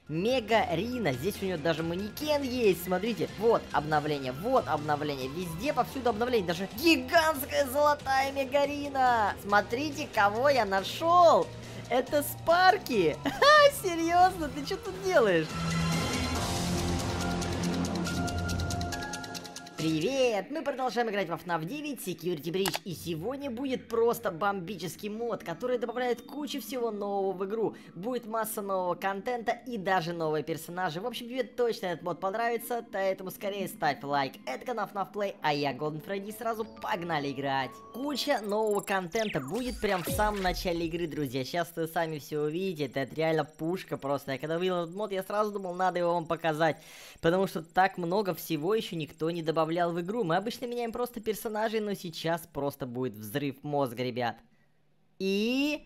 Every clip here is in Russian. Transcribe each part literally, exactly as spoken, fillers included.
Мега Рина. Здесь у нее даже манекен есть, смотрите. Вот обновление, вот обновление. Везде, повсюду обновление. Даже гигантская золотая Мега Рина. Смотрите, кого я нашел. Это Спарки. Ха, серьезно, ты что тут делаешь? Привет! Мы продолжаем играть во эф нав девять Security Breach, и сегодня будет просто бомбический мод, который добавляет кучу всего нового в игру. Будет масса нового контента и даже новые персонажи. В общем, тебе точно этот мод понравится, поэтому скорее ставь лайк. Это канал эф нав Play, а я Golden Freddy, сразу погнали играть. Куча нового контента будет прям в самом начале игры, друзья. Сейчас вы сами все увидите, это реально пушка просто. Я когда увидел этот мод, я сразу думал, надо его вам показать, потому что так много всего еще никто не добавлял в игру. Мы обычно меняем просто персонажей, но сейчас просто будет взрыв мозга, ребят. И...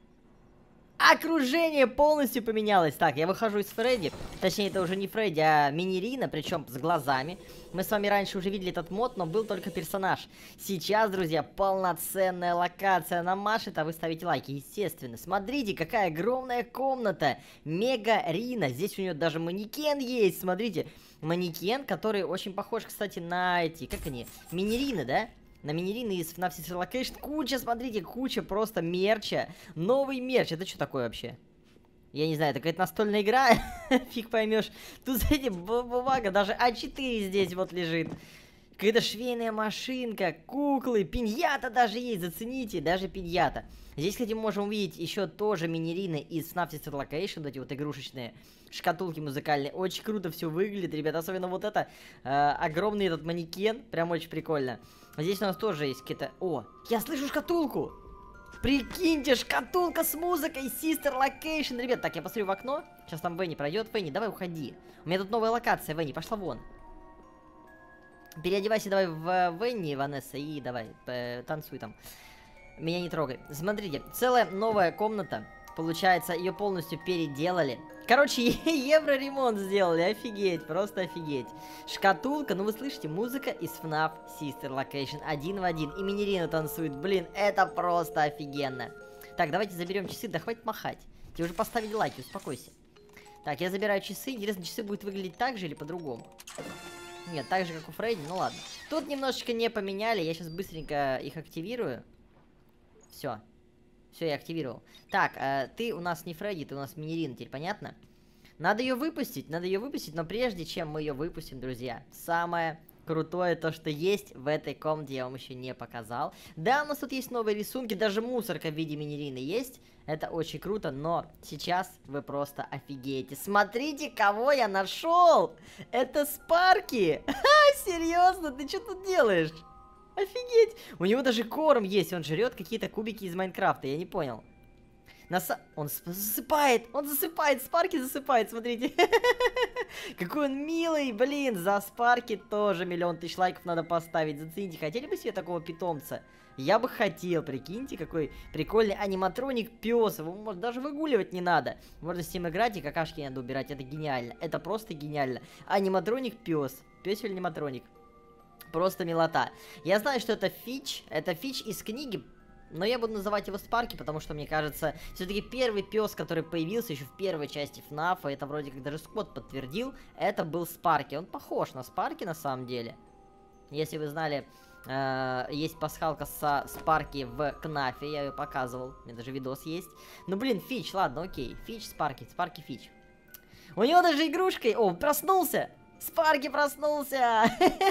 окружение полностью поменялось. Так, я выхожу из Фредди. Точнее, это уже не Фредди, а Мини-Рина, причем с глазами. Мы с вами раньше уже видели этот мод, но был только персонаж. Сейчас, друзья, полноценная локация намашет, а вы ставите лайки, естественно. Смотрите, какая огромная комната. Мега Рина. Здесь у нее даже манекен есть, смотрите. Манекен, который очень похож, кстати, на эти, как они, Мини-Рины, да? На Мини-Рины из эф нав Sister Location. Куча, смотрите, куча просто мерча. Новый мерч. Это что такое вообще? Я не знаю, это какая-то настольная игра. Фиг поймешь. Тут, смотрите, бумага. Даже а четыре здесь вот лежит. Какая-то швейная машинка, куклы, пиньята даже есть, зацените, даже пиньята. Здесь, кстати, мы можем увидеть еще тоже Мини-Рины из эф нав Sister Location, вот эти вот игрушечные шкатулки музыкальные. Очень круто все выглядит, ребят, особенно вот это, э, огромный этот манекен, прям очень прикольно. Здесь у нас тоже есть какие-то... О, я слышу шкатулку! Прикиньте, шкатулка с музыкой Sister Location, ребят. Так, я посмотрю в окно, сейчас там Венни пройдет. Венни, давай уходи. У меня тут новая локация, Венни, пошла вон. Переодевайся давай в Венни, Ванесса, и давай, э, танцуй там. Меня не трогай. Смотрите, целая новая комната. Получается, ее полностью переделали. Короче, евро-ремонт сделали, офигеть, просто офигеть. Шкатулка, ну вы слышите, музыка из эф нав Sister Location один в один. И Мини-Рина танцует, блин, это просто офигенно. Так, давайте заберем часы, да хватит махать. Тебе уже поставили лайки, успокойся. Так, я забираю часы, интересно, часы будут выглядеть так же или по-другому? Нет, так же, как у Фредди, ну ладно. Тут немножечко не поменяли, я сейчас быстренько их активирую. Все. Все, я активировал. Так, э, ты у нас не Фредди, ты у нас Мини-Рина, теперь понятно? Надо ее выпустить, надо ее выпустить, но прежде чем мы ее выпустим, друзья, самое крутое то, что есть в этой комнате, я вам еще не показал. Да, у нас тут есть новые рисунки, даже мусорка в виде Мини-Рины есть. Это очень круто, но сейчас вы просто офигеете. Смотрите, кого я нашел! Это Спарки! Ха, серьезно, ты что тут делаешь? Офигеть! У него даже корм есть, он жрет какие-то кубики из Майнкрафта, я не понял. Наса... Он засыпает, он засыпает, Спарки засыпает, смотрите. Какой он милый, блин, за Спарки тоже миллион тысяч лайков надо поставить. Зацените, хотели бы себе такого питомца? Я бы хотел, прикиньте, какой прикольный аниматроник пес. Его может даже выгуливать не надо. Можно с ним играть и какашки надо убирать, это гениально. Это просто гениально. Аниматроник пес. Пес или аниматроник? Просто милота. Я знаю, что это Фич. Это Фич из книги. Но я буду называть его Спарки, потому что, мне кажется, все-таки первый пес, который появился еще в первой части эф наф, это вроде как даже Скотт подтвердил, это был Спарки. Он похож на Спарки на самом деле. Если вы знали, э, есть пасхалка со Спарки в Кнафе, я ее показывал. У меня даже видос есть. Ну, блин, Фич, ладно, окей. Фич, Спарки, Спарки, Фич. У него даже игрушкой... О, проснулся! Спарки проснулся!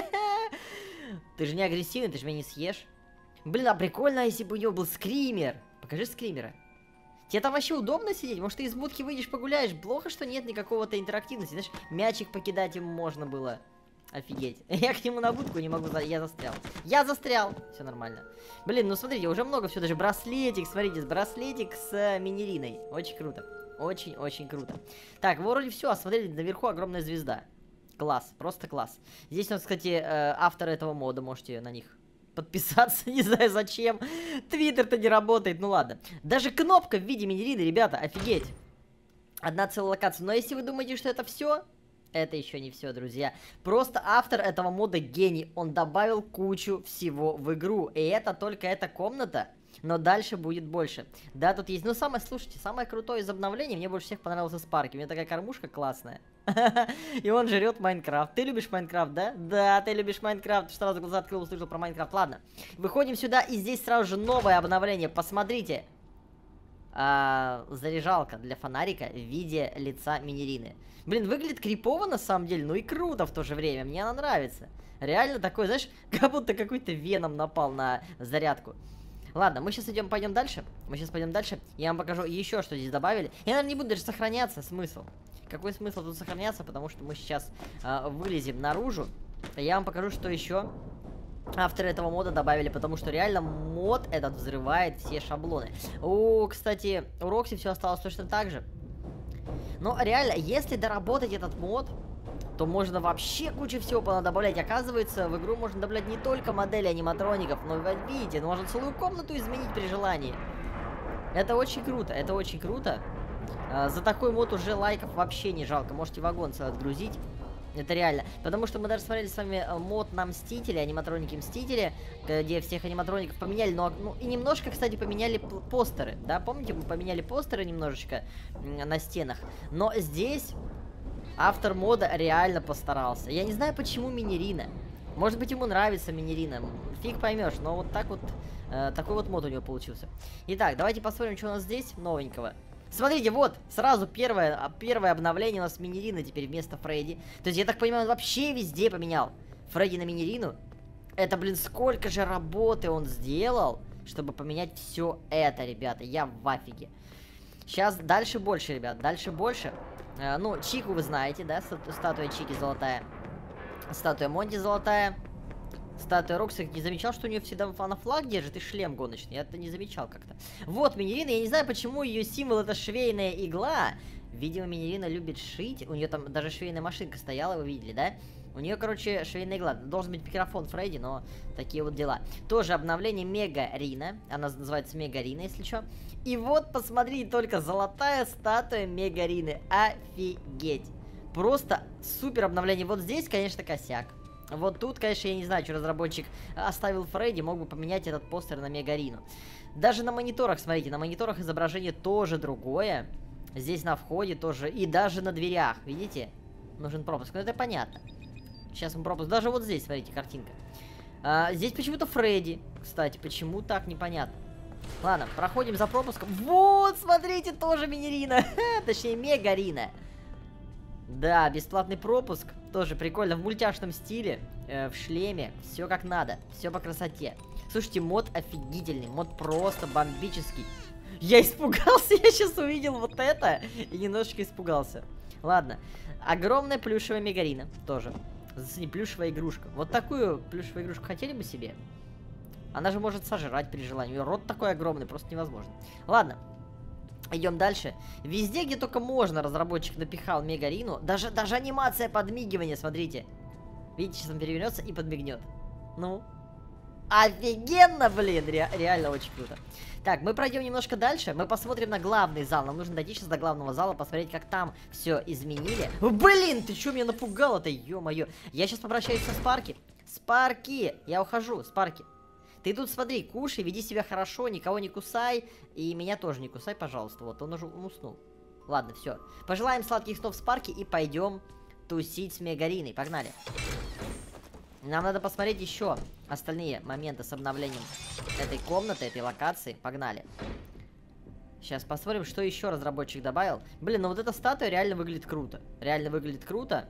Ты же не агрессивный, ты же меня не съешь. Блин, а прикольно, если бы у него был скример. Покажи скримера. Тебе там вообще удобно сидеть? Может, ты из будки выйдешь, погуляешь? Плохо, что нет никакого-то интерактивности. Знаешь, мячик покидать ему можно было. Офигеть. Я к нему на будку не могу... За... Я застрял. Я застрял! Все нормально. Блин, ну смотрите, уже много всего. Даже браслетик, смотрите, браслетик с э, Мини-Риной. Очень круто. Очень-очень круто. Так, вроде все. А смотрите, наверху огромная звезда. Класс, просто класс. Здесь у нас, кстати, э, авторы этого мода, можете на них подписаться, не знаю зачем. Твиттер-то не работает, ну ладно. Даже кнопка в виде Мини-Рины, ребята, офигеть. Одна целая локация. Но если вы думаете, что это все, это еще не все, друзья. Просто автор этого мода гений. Он добавил кучу всего в игру. И это только эта комната. но дальше будет больше. Да, тут есть... Ну, самое, слушайте, самое крутое из обновлений, мне больше всех понравился Спарки. У меня такая кормушка классная. И он жрет Майнкрафт. Ты любишь Майнкрафт, да? Да, ты любишь Майнкрафт. Сразу глаза открыл, услышал про Майнкрафт. Ладно, выходим сюда, и здесь сразу же новое обновление. Посмотрите. А, заряжалка для фонарика в виде лица Минерины. Блин, выглядит крипово на самом деле, ну и круто в то же время. Мне она нравится. Реально такой, знаешь, как будто какой-то Веном напал на зарядку. Ладно, мы сейчас идем, пойдем дальше. Мы сейчас пойдем дальше. Я вам покажу еще, что здесь добавили. Я, наверное, не буду даже сохраняться. Смысл? Какой смысл тут сохраняться? Потому что мы сейчас э, вылезем наружу. Я вам покажу, что еще авторы этого мода добавили. Потому что реально мод этот взрывает все шаблоны. О, кстати, у Рокси все осталось точно так же. Но реально, если доработать этот мод, то можно вообще кучу всего понадобавлять. Оказывается, в игру можно добавлять не только модели аниматроников, но, вы видите, можно целую комнату изменить при желании. Это очень круто, это очень круто. А, за такой мод уже лайков вообще не жалко. Можете вагон целый отгрузить. Это реально. Потому что мы даже смотрели с вами мод на Мстители, аниматроники Мстители, где всех аниматроников поменяли. Но, ну, и немножко, кстати, поменяли постеры. Да, помните, мы поменяли постеры немножечко на стенах. Но здесь автор мода реально постарался. Я не знаю, почему Минерина. Может быть, ему нравится Минерина. Фиг поймешь, но вот так вот, э, такой вот мод у него получился. Итак, давайте посмотрим, что у нас здесь новенького. Смотрите, вот, сразу первое, первое обновление у нас Минерина теперь вместо Фредди. То есть, я так понимаю, он вообще везде поменял Фредди на Минерину. Это, блин, сколько же работы он сделал, чтобы поменять все это, ребята. Я в афиге. Сейчас дальше больше, ребят, дальше больше. Э, ну, Чику вы знаете, да, статуя Чики золотая. Статуя Монти золотая. Статуя Рокси, не замечал, что у нее всегда она флаг держит и шлем гоночный. Я это не замечал как-то. Вот Минерина, я не знаю, почему ее символ это швейная игла. Видимо, Минерина любит шить. У нее там даже швейная машинка стояла, вы видели, да? У нее, короче, швейная игла. Должен быть микрофон Фредди, но такие вот дела. Тоже обновление Мега Рина. Она называется Мега Рина, если что. И вот, посмотрите, только золотая статуя Мега Рины. Офигеть. Просто супер обновление. Вот здесь, конечно, косяк. Вот тут, конечно, я не знаю, что разработчик оставил Фредди, мог бы поменять этот постер на Мегарину. Даже на мониторах, смотрите, на мониторах изображение тоже другое. Здесь на входе тоже, и даже на дверях, видите? Нужен пропуск, ну это понятно. Сейчас мы пропуск, даже вот здесь, смотрите, картинка. А, здесь почему-то Фредди, кстати, почему так, непонятно. Ладно, проходим за пропуском. Вот, смотрите, тоже Минерина, точнее, Мегарина. Да, бесплатный пропуск. Тоже прикольно, в мультяшном стиле, э, в шлеме, все как надо, все по красоте. Слушайте, мод офигительный, мод просто бомбический. Я испугался, я сейчас увидел вот это и немножечко испугался. Ладно, огромная плюшевая Мегарина, тоже. Зацени, плюшевая игрушка. Вот такую плюшевую игрушку хотели бы себе? Она же может сожрать при желании, рот такой огромный, просто невозможно. Ладно. Идем дальше. Везде, где только можно, разработчик напихал Мегарину. Даже, даже анимация подмигивания, смотрите. Видите, сейчас он перевернется и подмигнет. Ну. Офигенно, блин. Ре реально очень круто. Так, мы пройдем немножко дальше. Мы посмотрим на главный зал. Нам нужно дойти сейчас до главного зала, посмотреть, как там все изменили. Блин, ты что меня напугал-то, ё-моё. Я сейчас попрощаюсь со Спарки. Спарки, я ухожу, Спарки. Ты тут смотри, кушай, веди себя хорошо, никого не кусай. И меня тоже не кусай, пожалуйста. Вот, он уже уснул. Ладно, все. Пожелаем сладких снов Спарки и пойдем тусить с Мегариной. Погнали. Нам надо посмотреть еще остальные моменты с обновлением этой комнаты, этой локации. Погнали. Сейчас посмотрим, что еще разработчик добавил. Блин, ну вот эта статуя реально выглядит круто. Реально выглядит круто.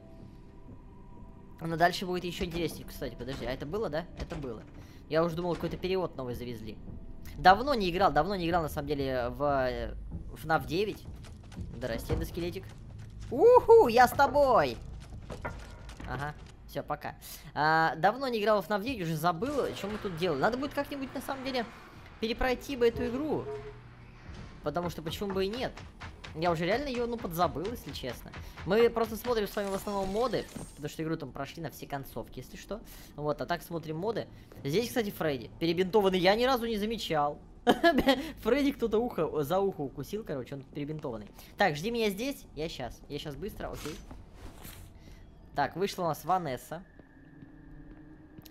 Но дальше будет еще интереснее. Кстати, подожди, а это было, да? Это было. Я уже думал, какой-то перевод новый завезли. Давно не играл, давно не играл, на самом деле, в эф нав девять. Здрасте, эндоскелетик. Уху, я с тобой! Ага, все, пока. А, давно не играл в эф нав девять, уже забыл, что мы тут делали. Надо будет как-нибудь, на самом деле, перепройти бы эту игру. Потому что почему бы и нет. Я уже реально ее, ну, подзабыл, если честно. Мы просто смотрим с вами в основном моды, потому что игру там прошли на все концовки, если что. Вот, а так смотрим моды. Здесь, кстати, Фредди. Перебинтованный я ни разу не замечал. Фредди кто-то ухо за ухо укусил, короче, он перебинтованный. Так, жди меня здесь, я сейчас. Я сейчас быстро, окей. Так, вышла у нас Ванесса.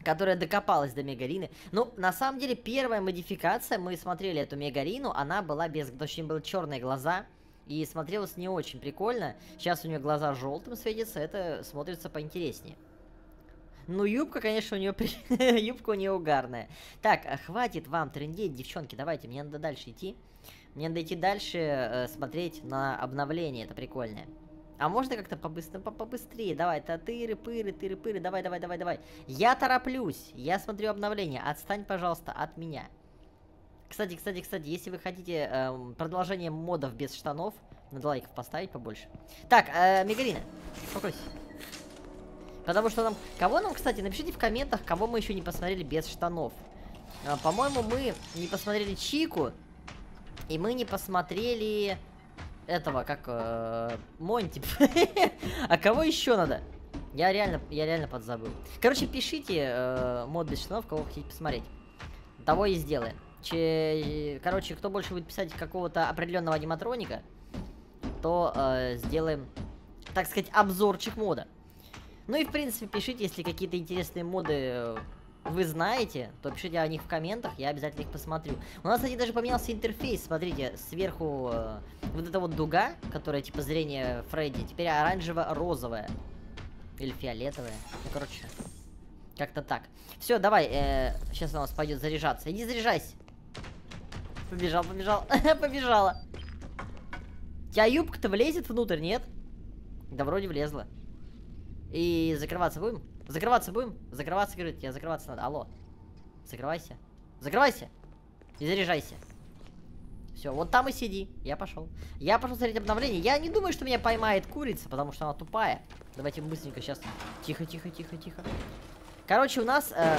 которая докопалась до Мегарины. Ну, на самом деле, первая модификация, мы смотрели эту Мегарину, она была без... Точнее, были черные глаза, и смотрелось не очень прикольно. Сейчас у нее глаза желтым светятся, это смотрится поинтереснее. Ну, юбка, конечно, у нее... юбка у нее угарная. Так, хватит вам трындеть, девчонки, давайте, мне надо дальше идти. Мне надо идти дальше, э, смотреть на обновление, это прикольное. А можно как-то побыстрее, побыстрее, давай, тыры-пыры, тыры-пыры, давай, давай, давай, давай. Я тороплюсь, я смотрю обновление, отстань, пожалуйста, от меня. Кстати, кстати, кстати, если вы хотите э, продолжение модов без штанов, надо лайков поставить побольше. Так, э, Мегарина, успокойся. Потому что нам... Кого нам, кстати, напишите в комментах, кого мы еще не посмотрели без штанов. Э, По-моему, мы не посмотрели Чику, и мы не посмотрели... Этого, как, э, Монти. А кого еще надо? Я реально, я реально подзабыл. Короче, пишите э, мод без штанов, кого хотите посмотреть. Того и сделаем. Че... Короче, кто больше будет писать какого-то определенного аниматроника, то э, сделаем, так сказать, обзорчик мода. Ну и, в принципе, пишите, если какие-то интересные моды вы знаете, то пишите о них в комментах, я обязательно их посмотрю. У нас, кстати, даже поменялся интерфейс, смотрите, сверху э, вот эта вот дуга, которая типа зрение Фредди, теперь оранжево-розовая. Или фиолетовая. Ну, короче, как-то так. Все, давай, э, сейчас у нас пойдет заряжаться. Иди заряжайся. Побежал, побежал, побежала. У тебя юбка-то влезет внутрь, нет? Да вроде влезла. И закрываться будем? Закрываться будем? Закрываться, говорит, я закрываться надо. Алло. Закрывайся. Закрывайся. И заряжайся. Все, вот там и сиди. Я пошел. Я пошел смотреть обновление. Я не думаю, что меня поймает курица, потому что она тупая. Давайте быстренько сейчас. Тихо, тихо, тихо, тихо. Короче, у нас э,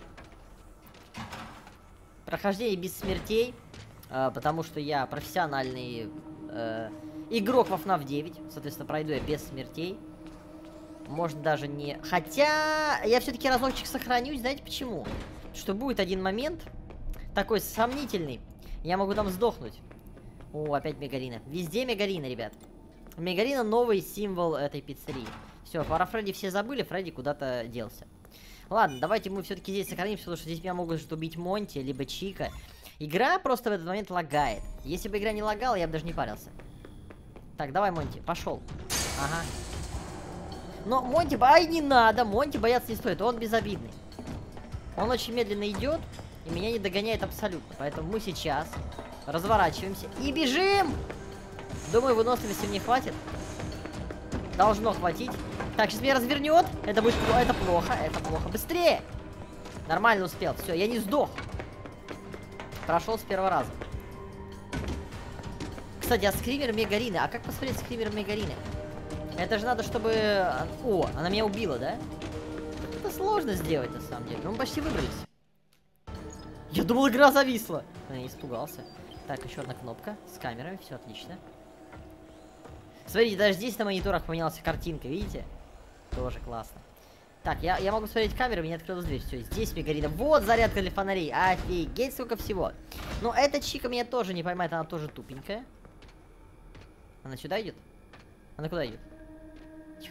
прохождение без смертей. Э, потому что я профессиональный э, игрок во эф нав девять. Соответственно, пройду я без смертей. Можно даже не... Хотя, я все-таки разочек сохранюсь, знаете почему? Что будет один момент, такой сомнительный, я могу там сдохнуть. О, опять Мегарина. Везде Мегарина, ребят. Мегарина новый символ этой пиццерии. Все, про Фредди все забыли, Фредди куда-то делся. Ладно, давайте мы все-таки здесь сохранимся, потому что здесь меня могут убить Монти, либо Чика. Игра просто в этот момент лагает. Если бы игра не лагала, я бы даже не парился. Так, давай, Монти, пошел. Ага. Но Монти... Ай, не надо! Монти бояться не стоит, он безобидный. Он очень медленно идет, и меня не догоняет абсолютно. Поэтому мы сейчас разворачиваемся и бежим! Думаю, выносливости мне хватит. Должно хватить. Так, сейчас меня развернет. Это будет... Это плохо, это плохо. Быстрее! Нормально успел. Все, я не сдох. Прошел с первого раза. Кстати, а скример Мегарины? А как посмотреть скример Мегарины? Это же надо, чтобы... О, она меня убила, да? Это сложно сделать, на самом деле. Но мы почти выбрались. Я думал, игра зависла. Я испугался. Так, еще одна кнопка с камерой. Все отлично. Смотрите, даже здесь на мониторах поменялась картинка, видите? Тоже классно. Так, я, я могу смотреть камеру, мне открылась дверь. Все, здесь Мегарина. Вот зарядка для фонарей. Офигеть, сколько всего. Но эта Чика меня тоже не поймает, она тоже тупенькая. Она сюда идет? Она куда идет? Тихо.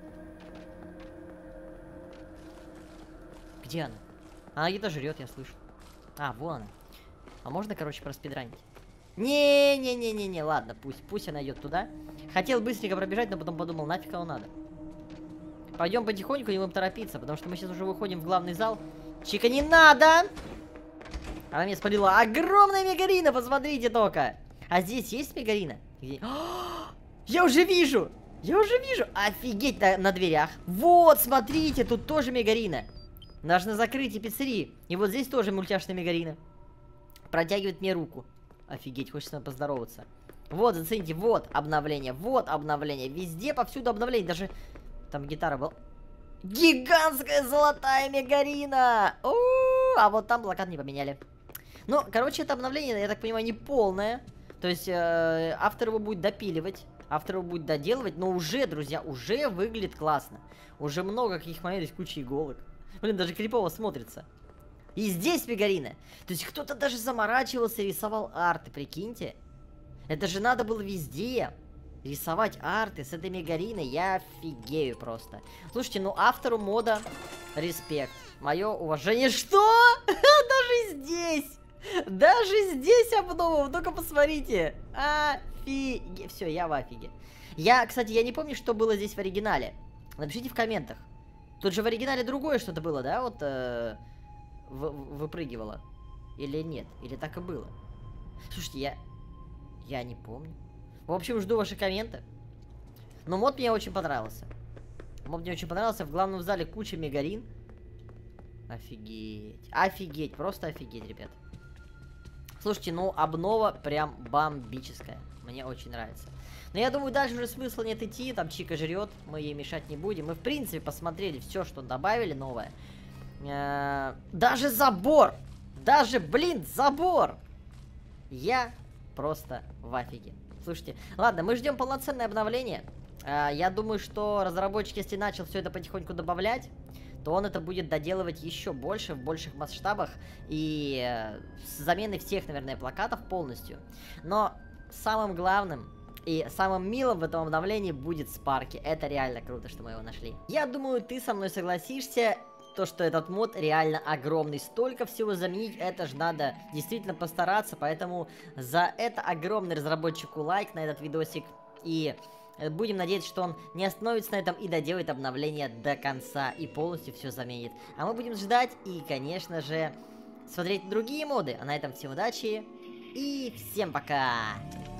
Где она? Она где-то жрет, я слышу. А, вон она. А можно, короче, проспидранить? Не-не-не-не-не, ладно, пусть, пусть она идет туда. Хотел быстренько пробежать, но потом подумал, нафиг оно надо. Пойдем потихоньку, не будем торопиться, потому что мы сейчас уже выходим в главный зал. Чика, не надо! Она меня спалила. Огромная Мегарина, посмотрите только. А здесь есть Мегарина? Где? Я уже вижу! Я уже вижу! Офигеть, на, на дверях. Вот, смотрите, тут тоже Мегарина. Даже на закрытии пиццерии. И вот здесь тоже мультяшная Мегарина. Протягивает мне руку. Офигеть, хочется поздороваться. Вот, зацените, вот обновление, вот обновление. Везде, повсюду обновление. Даже там гитара была. Гигантская золотая Мегарина! У-у-у, а вот там блокад не поменяли. Ну, короче, это обновление, я так понимаю, не полное. То есть, э, автор его будет допиливать. Автор его будет доделывать. Но уже, друзья, уже выглядит классно. Уже много каких моментов, куча иголок. Блин, даже крипово смотрится. И здесь Мегарина. То есть кто-то даже заморачивался и рисовал арты, прикиньте. Это же надо было везде рисовать арты с этой Мегариной. Я офигею просто. Слушайте, ну автору мода Респект. Мое уважение. Что? Даже здесь! Даже здесь обнова. Вы только посмотрите. Офиге. Все, я в офиге. Я, кстати, я не помню, что было здесь в оригинале. Напишите в комментах. Тут же в оригинале другое что-то было, да? Вот э, выпрыгивало. Или нет? Или так и было? Слушайте, я... Я не помню. В общем, жду ваши комменты. Но мод мне очень понравился. Мод мне очень понравился. В главном зале куча мегарин. Офигеть. Офигеть. Просто офигеть, ребят. Слушайте, ну обнова прям бомбическая. Мне очень нравится. Но я думаю, дальше уже смысла нет идти. Там Чика жрет. Мы ей мешать не будем. Мы, в принципе, посмотрели все, что добавили новое. Э-э- даже забор. Даже, блин, забор. Я просто в офиге. Слушайте, ладно, мы ждем полноценное обновление. Э-э- я думаю, что разработчик, если начал все это потихоньку добавлять, то он это будет доделывать еще больше, в больших масштабах, и э, с заменой всех, наверное, плакатов полностью. Но самым главным и самым милым в этом обновлении будет Спарки. Это реально круто, что мы его нашли. Я думаю, ты со мной согласишься, то, что этот мод реально огромный. Столько всего заменить, это же надо действительно постараться, поэтому за это огромный разработчику лайк на этот видосик. И... будем надеяться, что он не остановится на этом и доделает обновление до конца и полностью все заменит. А мы будем ждать и, конечно же, смотреть другие моды. А на этом всем удачи и всем пока!